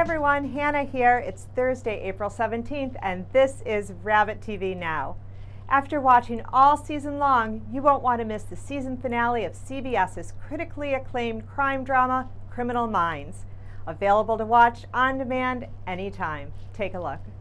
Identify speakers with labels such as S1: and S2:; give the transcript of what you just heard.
S1: everyone, Hannah here. It's Thursday, April 17th, and this is Rabbit TV Now. After watching all season long, you won't want to miss the season finale of CBS's critically acclaimed crime drama, Criminal Minds. Available to watch on demand anytime. Take a look.